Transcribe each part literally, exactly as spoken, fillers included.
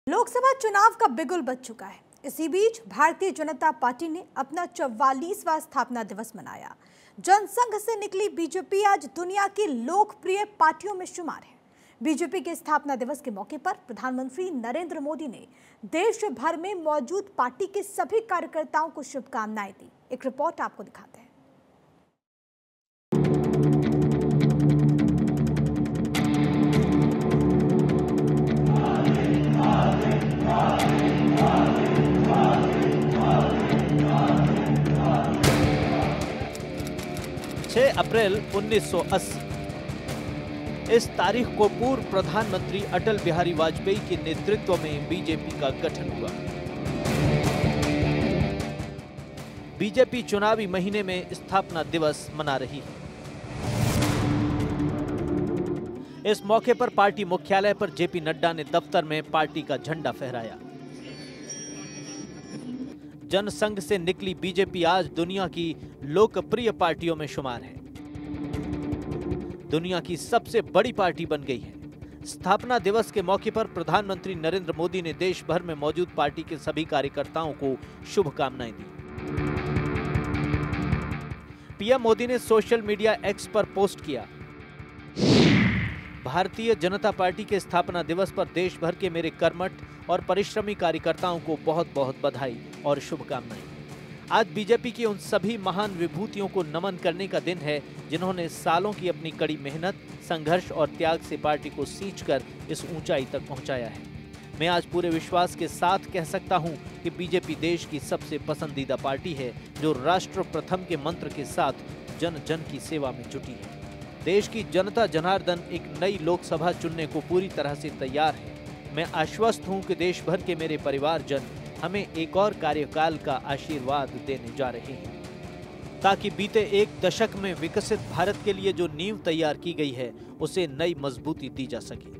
लोकसभा चुनाव का बिगुल बज चुका है। इसी बीच भारतीय जनता पार्टी ने अपना चौवालीसवां स्थापना दिवस मनाया। जनसंघ से निकली बीजेपी आज दुनिया की लोकप्रिय पार्टियों में शुमार है। बीजेपी के स्थापना दिवस के मौके पर प्रधानमंत्री नरेंद्र मोदी ने देश भर में मौजूद पार्टी के सभी कार्यकर्ताओं को शुभकामनाएं दी। एक रिपोर्ट आपको दिखाते हैं। छह अप्रैल उन्नीस सौ अस्सी इस तारीख को पूर्व प्रधानमंत्री अटल बिहारी वाजपेयी के नेतृत्व में बीजेपी का गठन हुआ। बीजेपी चुनावी महीने में स्थापना दिवस मना रही है। इस मौके पर पार्टी मुख्यालय पर जेपी नड्डा ने दफ्तर में पार्टी का झंडा फहराया। जनसंघ से निकली बीजेपी आज दुनिया की लोकप्रिय पार्टियों में शुमार है। दुनिया की सबसे बड़ी पार्टी बन गई है। स्थापना दिवस के मौके पर प्रधानमंत्री नरेंद्र मोदी ने देश भर में मौजूद पार्टी के सभी कार्यकर्ताओं को शुभकामनाएं दी। पीएम मोदी ने सोशल मीडिया एक्स पर पोस्ट किया, भारतीय जनता पार्टी के स्थापना दिवस पर देश भर के मेरे कर्मठ और परिश्रमी कार्यकर्ताओं को बहुत बहुत बधाई और शुभकामनाएं। आज बीजेपी की उन सभी महान विभूतियों को नमन करने का दिन है जिन्होंने सालों की अपनी कड़ी मेहनत, संघर्ष और त्याग से पार्टी को सींचकर इस ऊंचाई तक पहुंचाया है। मैं आज पूरे विश्वास के साथ कह सकता हूं कि बीजेपी देश की सबसे पसंदीदा पार्टी है जो राष्ट्र प्रथम के मंत्र के साथ जन जन की सेवा में जुटी है। देश की जनता जनार्दन एक नई लोकसभा चुनने को पूरी तरह से तैयार है। मैं आश्वस्त हूं कि देश भर के मेरे परिवारजन हमें एक और कार्यकाल का आशीर्वाद देने जा रहे हैं, ताकि बीते एक दशक में विकसित भारत के लिए जो नींव तैयार की गई है उसे नई मजबूती दी जा सके।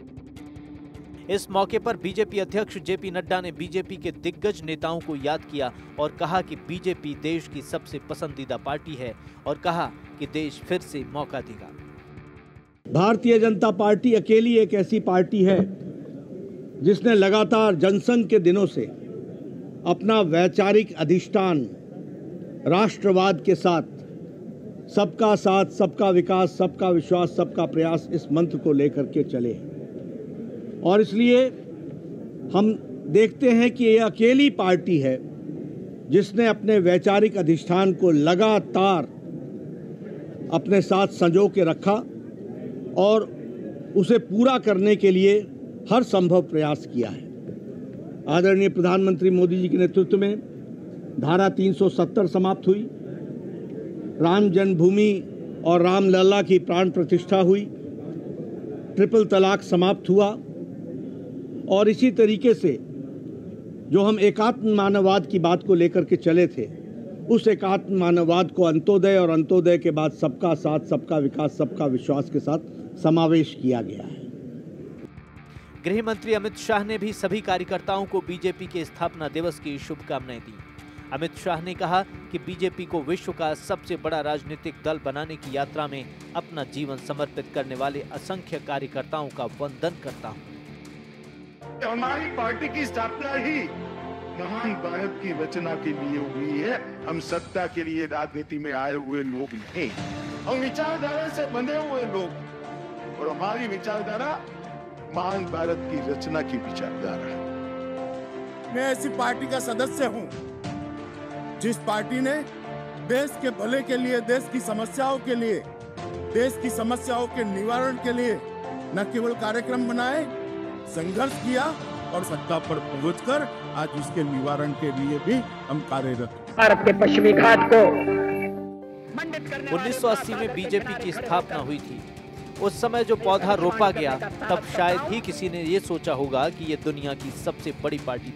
इस मौके पर बीजेपी अध्यक्ष जेपी नड्डा ने बीजेपी के दिग्गज नेताओं को याद किया और कहा कि बीजेपी देश की सबसे पसंदीदा पार्टी है और कहा कि देश फिर से मौका देगा। भारतीय जनता पार्टी अकेली एक ऐसी पार्टी है जिसने लगातार जनसंघ के दिनों से अपना वैचारिक अधिष्ठान राष्ट्रवाद के साथ सबका साथ, सबका विकास, सबका विश्वास, सबका प्रयास इस मंत्र को लेकर के चले हैं। और इसलिए हम देखते हैं कि ये अकेली पार्टी है जिसने अपने वैचारिक अधिष्ठान को लगातार अपने साथ संजो के रखा और उसे पूरा करने के लिए हर संभव प्रयास किया है। आदरणीय प्रधानमंत्री मोदी जी के नेतृत्व में धारा तीन सौ सत्तर समाप्त हुई, राम जन्मभूमि और रामलला की प्राण प्रतिष्ठा हुई, ट्रिपल तलाक समाप्त हुआ और इसी तरीके से जो हम एकात्म मानववाद की बात को लेकर के चले थे उस एकात्म मानववाद को अंत्योदय और अंत्योदय के बाद सबका साथ, सबका विकास, सबका विश्वास के साथ समावेश किया गया है। गृह मंत्री अमित शाह ने भी सभी कार्यकर्ताओं को बीजेपी के स्थापना दिवस की शुभकामनाएं दी। अमित शाह ने कहा कि बीजेपी को विश्व का सबसे बड़ा राजनीतिक दल बनाने की यात्रा में अपना जीवन समर्पित करने वाले असंख्य कार्यकर्ताओं का वंदन करता हूं। हमारी पार्टी की स्थापना ही महान भारत की रचना के लिए हुई है। हम सत्ता के लिए राजनीति में आए हुए लोग नहीं, हम विचारधारा से बंधे हुए लोग और हमारी विचारधारा महान भारत की रचना की विचारधारा है। मैं ऐसी पार्टी का सदस्य हूं जिस पार्टी ने देश के भले के लिए, देश की समस्याओं के लिए, देश की समस्याओं के निवारण के लिए न केवल कार्यक्रम बनाए, संघर्ष किया और सत्ता पर पहुंचकर आज उसके निवारण के लिए भी हम कार्यरत। भारत के पश्चिमी घाट को उन्नीस सौ अस्सी में बीजेपी की स्थापना हुई थी। उस समय जो पौधा रोपा गया तब शायद ही किसी ने ये सोचा होगा कि ये दुनिया की सबसे बड़ी पार्टी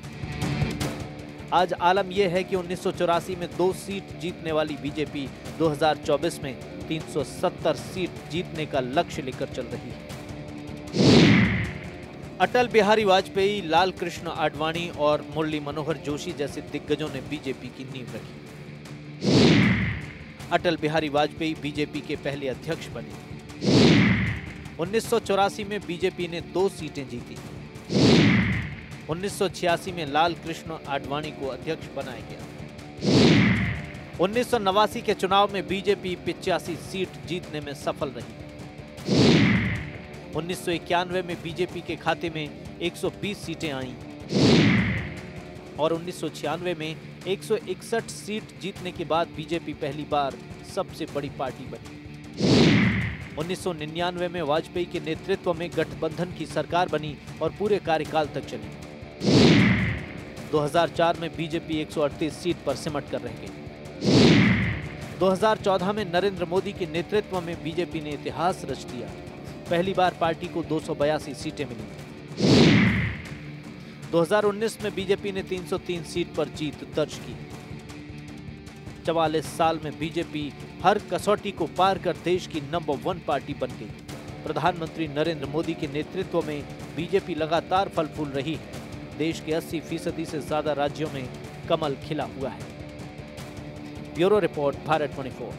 बनेगी। आज आलम यह है कि उन्नीस सौ चौरासी में दो सीट जीतने वाली बीजेपी दो हज़ार चौबीस में तीन सौ सत्तर सीट जीतने का लक्ष्य लेकर चल रही है। अटल बिहारी वाजपेयी, लाल कृष्ण आडवाणी और मुरली मनोहर जोशी जैसे दिग्गजों ने बीजेपी की नींव रखी। अटल बिहारी वाजपेयी बीजेपी के पहले अध्यक्ष बने। उन्नीस सौ चौरासी में बीजेपी ने दो सीटें जीती। उन्नीस सौ छियासी में लाल कृष्ण आडवाणी को अध्यक्ष बनाया गया। उन्नीस सौ नवासी के चुनाव में बीजेपी पिचासी सीट जीतने में सफल रही। उन्नीस सौ इक्यानवे में बीजेपी के खाते में एक सौ बीस सीटें आईं और उन्नीस सौ छियानवे में एक सौ इकसठ सीट जीतने के बाद बीजेपी पहली बार सबसे बड़ी पार्टी बनी। उन्नीस सौ निन्यानवे में वाजपेयी के नेतृत्व में गठबंधन की सरकार बनी और पूरे कार्यकाल तक चली। दो हज़ार चार में बीजेपी एक सौ अड़तीस सीट पर सिमट कर रह गई। दो हज़ार चौदह में नरेंद्र मोदी के नेतृत्व में बीजेपी ने इतिहास रच दिया। पहली बार पार्टी को दो सौ बयासी सीटें मिली। दो हज़ार उन्नीस में बीजेपी ने तीन सौ तीन सीट पर जीत दर्ज की। चवालीस साल में बीजेपी हर कसौटी को पार कर देश की नंबर वन पार्टी बन गई। प्रधानमंत्री नरेंद्र मोदी के नेतृत्व में बीजेपी लगातार फल फूल रही है। देश के अस्सी फीसदी से ज्यादा राज्यों में कमल खिला हुआ है। ब्यूरो रिपोर्ट, भारत चौबीस।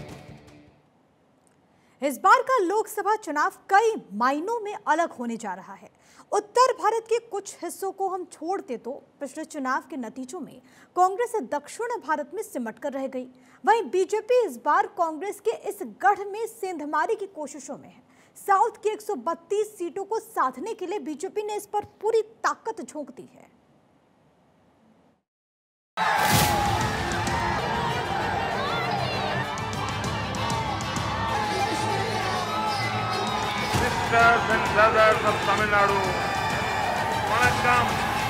इस बार का लोकसभा चुनाव कई मायनों में अलग होने जा रहा है। उत्तर भारत के कुछ हिस्सों को हम छोड़ते तो पिछले चुनाव के नतीजों में कांग्रेस दक्षिण भारत में सिमट कर रह गई। वहीं बीजेपी इस बार कांग्रेस के इस गढ़ में सेंधमारी की कोशिशों में है। साउथ की एक सौ बत्तीस सीटों को साधने के लिए बीजेपी ने इस पर पूरी ताकत झोंक दी है। Sisters and brothers of Tamil Nadu, Vanakkam.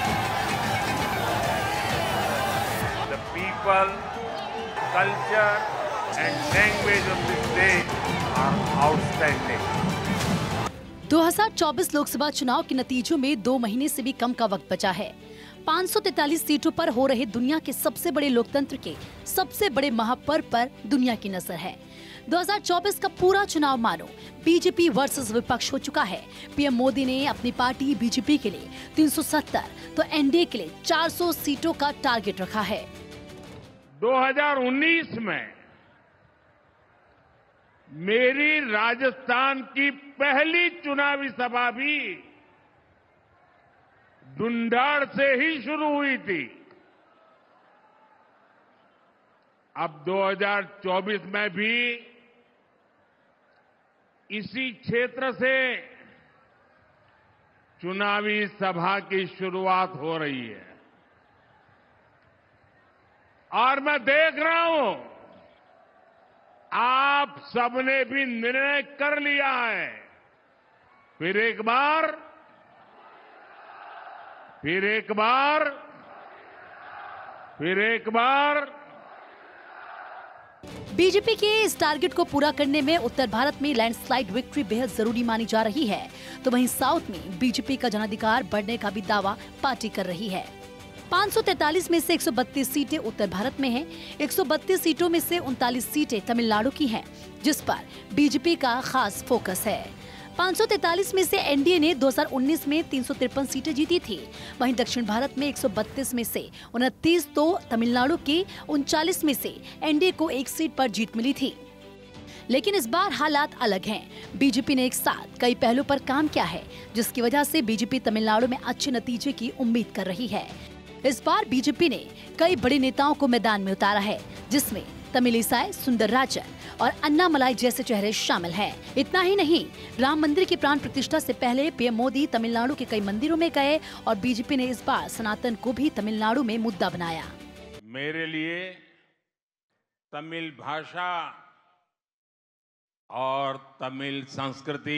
The people, culture and language of this state are outstanding. दो हज़ार चौबीस लोकसभा चुनाव के नतीजों में दो महीने से भी कम का वक्त बचा है। पाँच सौ तैंतालीस सीटों पर हो रहे दुनिया के सबसे बड़े लोकतंत्र के सबसे बड़े महापर्व पर दुनिया की नजर है। दो हज़ार चौबीस का पूरा चुनाव मानो बीजेपी वर्सेस विपक्ष हो चुका है। पीएम मोदी ने अपनी पार्टी बीजेपी के लिए तीन सौ सत्तर तो एनडीए के लिए चार सौ सीटों का टारगेट रखा है। दो हज़ार उन्नीस में मेरी राजस्थान की पहली चुनावी सभा भी ढूंढाड़ से ही शुरू हुई थी। अब दो हज़ार चौबीस में भी इसी क्षेत्र से चुनावी सभा की शुरुआत हो रही है और मैं देख रहा हूं आप सबने भी निर्णय कर लिया है। फिर एक बार फिर एक बार फिर एक बार बीजेपी के इस टारगेट को पूरा करने में उत्तर भारत में लैंडस्लाइड विक्ट्री बेहद जरूरी मानी जा रही है, तो वहीं साउथ में बीजेपी का जनाधिकार बढ़ने का भी दावा पार्टी कर रही है। पाँच सौ तैंतालीस में से एक सौ बत्तीस सीटें उत्तर भारत में हैं। एक सौ बत्तीस सीटों में से उनतालीस सीटें तमिलनाडु की हैं, जिस पर बीजेपी का खास फोकस है। पाँच सौ तैंतालीस में से एनडीए ने दो हज़ार उन्नीस में तीन सौ तिरपन सीटें जीती थी। वहीं दक्षिण भारत में एक सौ बत्तीस में से उनतीस तो तमिलनाडु की उनचालीस में से एनडीए को एक सीट पर जीत मिली थी। लेकिन इस बार हालात अलग हैं। बीजेपी ने एक साथ कई पहलुओं पर काम किया है, जिसकी वजह से बीजेपी तमिलनाडु में अच्छे नतीजे की उम्मीद कर रही है। इस बार बीजेपी ने कई बड़े नेताओं को मैदान में उतारा है, जिसमें तमिलिसाई सुंदरराजन और अन्नामलाई जैसे चेहरे शामिल हैं। इतना ही नहीं, राम मंदिर की प्राण प्रतिष्ठा से पहले पीएम मोदी तमिलनाडु के कई मंदिरों में गए और बीजेपी ने इस बार सनातन को भी तमिलनाडु में मुद्दा बनाया। मेरे लिए तमिल भाषा और तमिल संस्कृति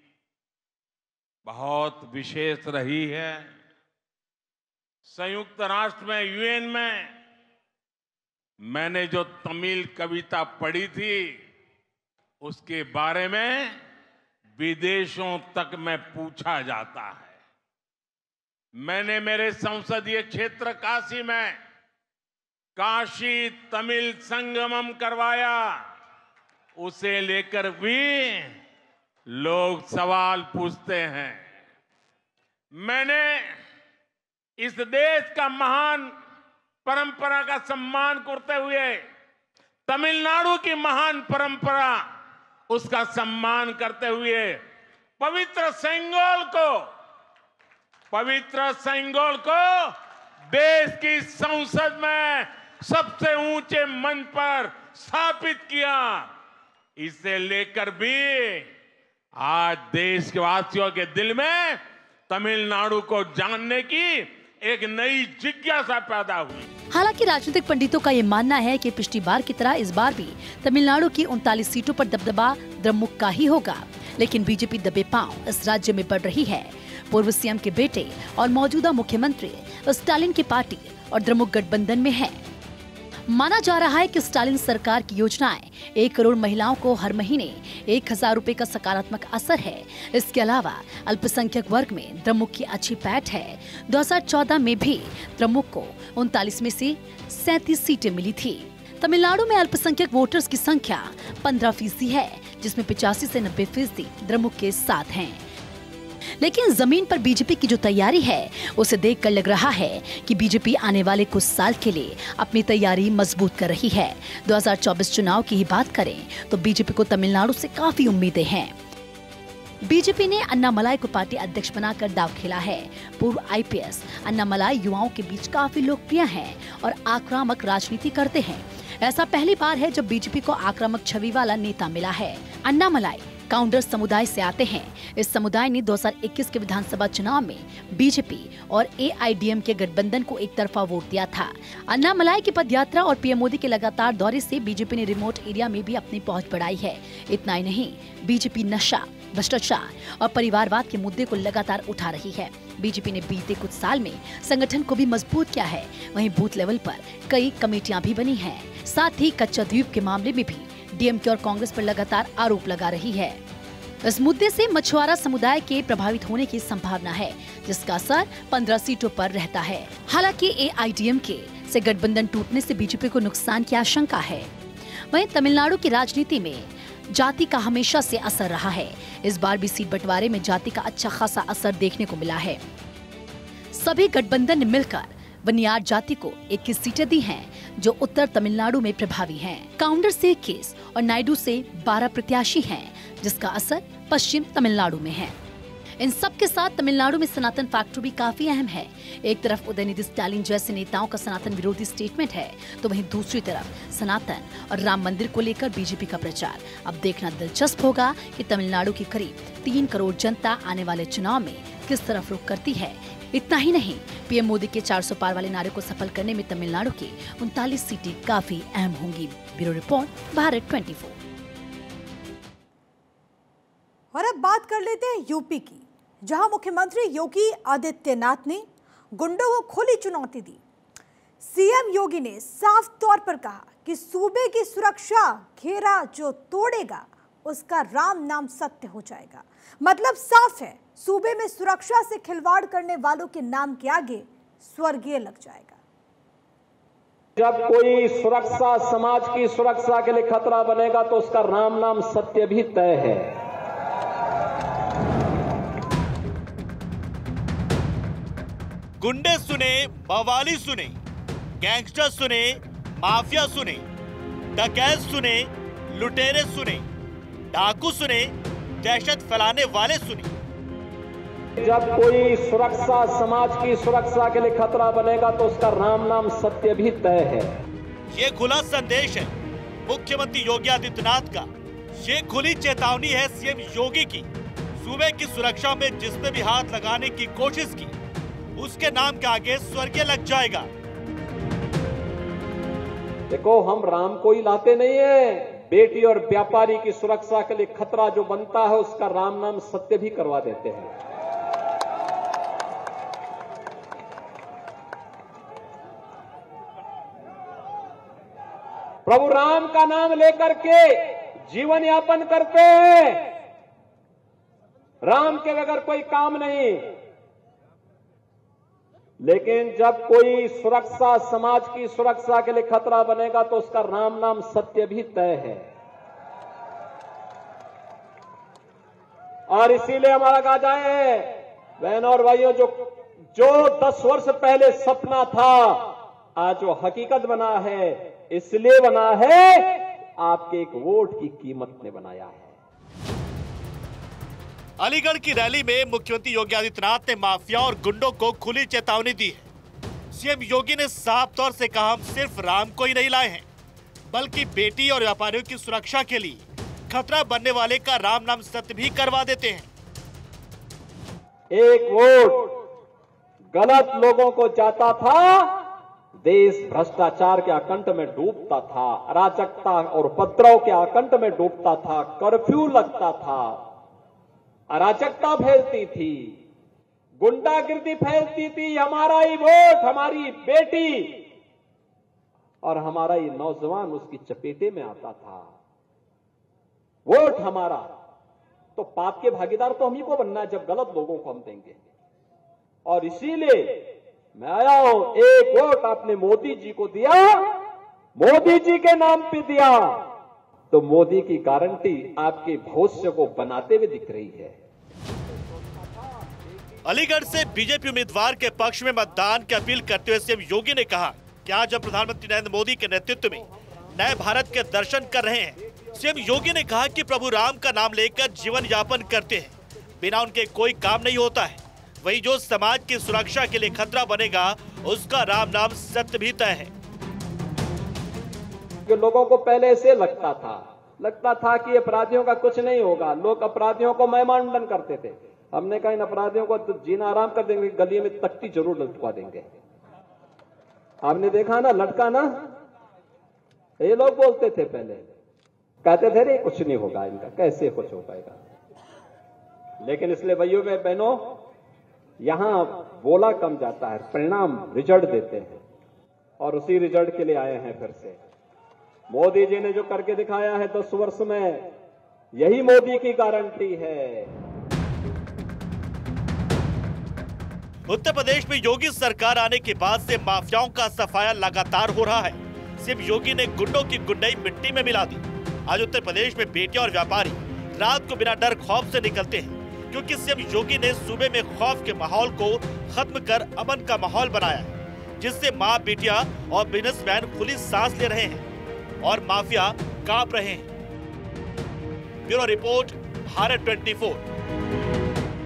बहुत विशेष रही है। संयुक्त राष्ट्र में, यूएन में मैंने जो तमिल कविता पढ़ी थी, उसके बारे में विदेशों तक में पूछा जाता है। मैंने मेरे संसदीय क्षेत्र काशी में काशी तमिल संगमम करवाया। उसे लेकर भी लोग सवाल पूछते हैं। मैंने इस देश का महान परंपरा का सम्मान करते हुए तमिलनाडु की महान परंपरा, उसका सम्मान करते हुए पवित्र सेंगोल को पवित्र सिंगल को देश की संसद में सबसे ऊंचे मंच पर स्थापित किया। इसे लेकर भी आज देश के वासियों के दिल में तमिलनाडु को जानने की एक नई जिज्ञासा पैदा हुई। हालांकि राजनीतिक पंडितों का ये मानना है कि पिछली बार की तरह इस बार भी तमिलनाडु की उनतालीस सीटों पर दबदबा द्रमुक का ही होगा, लेकिन बीजेपी दबे पांव इस राज्य में बढ़ रही है। पूर्व सीएम के बेटे और मौजूदा मुख्यमंत्री स्टालिन की पार्टी और द्रमुक गठबंधन में है। माना जा रहा है कि स्टालिन सरकार की योजनाएं एक करोड़ महिलाओं को हर महीने एक हजार रुपए का सकारात्मक असर है। इसके अलावा अल्पसंख्यक वर्ग में द्रमुक की अच्छी पैठ है। दो हज़ार चौदह में भी द्रमुक को उनतालीस में से सैंतीस सीटें मिली थी। तमिलनाडु में अल्पसंख्यक वोटर्स की संख्या पंद्रह फीसदी है, जिसमें पिचासी से नब्बे फीसदी द्रमुक के साथ हैं। लेकिन जमीन पर बीजेपी की जो तैयारी है उसे देखकर लग रहा है कि बीजेपी आने वाले कुछ साल के लिए अपनी तैयारी मजबूत कर रही है। दो हज़ार चौबीस चुनाव की ही बात करें तो बीजेपी को तमिलनाडु से काफी उम्मीदें हैं। बीजेपी ने अन्नामलाई को पार्टी अध्यक्ष बनाकर दांव खेला है। पूर्व आईपीएस अन्नामलाई युवाओं के बीच काफी लोकप्रिय हैं और आक्रामक राजनीति करते हैं। ऐसा पहली बार है जब बीजेपी को आक्रामक छवि वाला नेता मिला है। अन्नामलाई काउंडर समुदाय से आते हैं। इस समुदाय ने दो हज़ार इक्कीस के विधानसभा चुनाव में बीजेपी और एआईडीएम के गठबंधन को एक तरफा वोट दिया था। अन्नामलाई की पदयात्रा और पीएम मोदी के लगातार दौरे से बीजेपी ने रिमोट एरिया में भी अपनी पहुंच बढ़ाई है। इतना ही नहीं, बीजेपी नशा, भ्रष्टाचार और परिवारवाद के मुद्दे को लगातार उठा रही है। बीजेपी ने बीते कुछ साल में संगठन को भी मजबूत किया है। वहीं बूथ लेवल पर कई कमेटियां भी बनी हैं। साथ ही कच्चा द्वीप के मामले में भी डीएमके और कांग्रेस पर लगातार आरोप लगा रही है। इस मुद्दे से मछुआरा समुदाय के प्रभावित होने की संभावना है, जिसका असर पंद्रह सीटों पर रहता है। हालांकि एआईडीएमके से गठबंधन टूटने से बीजेपी को नुकसान की आशंका है। वहीं तमिलनाडु की राजनीति में जाति का हमेशा से असर रहा है। इस बार भी सीट बंटवारे में जाति का अच्छा खासा असर देखने को मिला है। सभी गठबंधन ने मिलकर वनियार जाति को इक्कीस सीटें दी हैं, जो उत्तर तमिलनाडु में प्रभावी हैं। काउंडर से इक्कीस और नायडू से बारह प्रत्याशी हैं, जिसका असर पश्चिम तमिलनाडु में है। इन सब के साथ तमिलनाडु में सनातन फैक्टर भी काफी अहम है। एक तरफ उदयनिधि स्टालिन जैसे नेताओं का सनातन विरोधी स्टेटमेंट है, तो वहीं दूसरी तरफ सनातन और राम मंदिर को लेकर बीजेपी का प्रचार। अब देखना दिलचस्प होगा कि तमिलनाडु की करीब तीन करोड़ जनता आने वाले चुनाव में किस तरफ रुख करती है। इतना ही नहीं, पीएम मोदी के चार सौ पार वाले नारे को सफल करने में तमिलनाडु की उनतालीस सीटें काफी अहम होंगी। ब्यूरो रिपोर्ट, भारत चौबीस। और अब बात कर लेते हैं यूपी की, जहां मुख्यमंत्री योगी आदित्यनाथ ने गुंडों को खुली चुनौती दी। सीएम योगी ने साफ तौर पर कहा कि सूबे की सुरक्षा घेरा जो तोड़ेगा उसका राम नाम सत्य हो जाएगा। मतलब साफ है, सूबे में सुरक्षा से खिलवाड़ करने वालों के नाम के आगे स्वर्गीय लग जाएगा। जब कोई सुरक्षा समाज की सुरक्षा के लिए खतरा बनेगा तो उसका राम नाम सत्य भी तय है। गुंडे सुने, बवाली सुने, गैंगस्टर सुने, माफिया सुने, डकैत सुने, लुटेरे सुने, डाकू सुने, दहशत फैलाने वाले सुने। जब कोई सुरक्षा समाज की सुरक्षा के लिए खतरा बनेगा तो उसका राम नाम सत्य भी तय है। ये खुला संदेश है मुख्यमंत्री योगी आदित्यनाथ का। ये खुली चेतावनी है सीएम योगी की। सूबे की सुरक्षा में जिसने भी हाथ लगाने की कोशिश की उसके नाम के आगे स्वर्गीय लग जाएगा। देखो, हम राम को ही लाते नहीं है, बेटी और व्यापारी की सुरक्षा के लिए खतरा जो बनता है उसका राम नाम सत्य भी करवा देते हैं। प्रभु राम का नाम लेकर के जीवन यापन करते हैं। राम के बगैर कोई काम नहीं। लेकिन जब कोई सुरक्षा समाज की सुरक्षा के लिए खतरा बनेगा तो उसका राम नाम सत्य भी तय है। और इसीलिए हमारा कहा जाए, बहनों और भाइयों, जो जो दस वर्ष पहले सपना था आज वो हकीकत बना है। इसलिए बना है, आपके एक वोट की कीमत ने बनाया है। अलीगढ़ की रैली में मुख्यमंत्री योगी आदित्यनाथ ने माफिया और गुंडों को खुली चेतावनी दी है। सीएम योगी ने साफ तौर से कहा, हम सिर्फ राम को ही नहीं लाए हैं, बल्कि बेटी और व्यापारियों की सुरक्षा के लिए खतरा बनने वाले का राम नाम सत्य भी करवा देते हैं। एक वोट गलत लोगों को जाता था, देश भ्रष्टाचार के आकंठ में डूबता था, अराजकता और उपद्रव के आकंठ में डूबता था, कर्फ्यू लगता था, अराजकता फैलती थी, गुंडागिर्दी फैलती थी। हमारा ही वोट, हमारी बेटी और हमारा ही नौजवान उसकी चपेटे में आता था। वोट हमारा, तो पाप के भागीदार तो हम ही को बनना है जब गलत लोगों को हम देंगे। और इसीलिए मैं आया हूं, एक वोट आपने मोदी जी को दिया, मोदी जी के नाम पे दिया, तो मोदी की गारंटी आपके भविष्य को बनाते हुए दिख रही है। अलीगढ़ से बीजेपी उम्मीदवार के पक्ष में मतदान की अपील करते हुए सीएम योगी ने कहा कि आज हम प्रधानमंत्री नरेंद्र मोदी के नेतृत्व में नए भारत के दर्शन कर रहे हैं। सीएम योगी ने कहा कि प्रभु राम का नाम लेकर जीवन यापन करते हैं, बिना उनके कोई काम नहीं होता है। वही जो समाज की सुरक्षा के लिए खतरा बनेगा, उसका राम नाम सत्य भी तय है। जो लोगों को पहले से लगता था लगता था कि अपराधियों का कुछ नहीं होगा, लोग अपराधियों को महिमांडन करते थे। हमने कहा इन अपराधियों को तो जीना आराम कर देंगे, गली में तख्ती जरूर लटका देंगे। आपने देखा ना, लटका ना, ये लोग बोलते थे पहले, कहते थे रे कुछ नहीं होगा इनका, कैसे कुछ हो पाएगा। लेकिन इसलिए भाइयों में बहनों, यहां बोला कम जाता है, परिणाम रिजल्ट देते हैं, और उसी रिजल्ट के लिए आए हैं फिर से। मोदी जी ने जो करके दिखाया है दस वर्ष में, यही मोदी की गारंटी है। उत्तर प्रदेश में योगी सरकार आने के बाद से माफियाओं का सफाया लगातार हो रहा है। सीएम योगी ने गुंडों की गुंडाई मिट्टी में मिला दी। आज उत्तर प्रदेश में बेटियां और व्यापारी रात को बिना डर खौफ से निकलते हैं, क्योंकि सीएम योगी ने सूबे में खौफ के माहौल को खत्म कर अमन का माहौल बनाया है, जिससे माँ बेटियां और बिजनेसमैन खुली सांस ले रहे हैं और माफिया कांप रहे हैं। ब्यूरो रिपोर्ट, भारत चौबीस।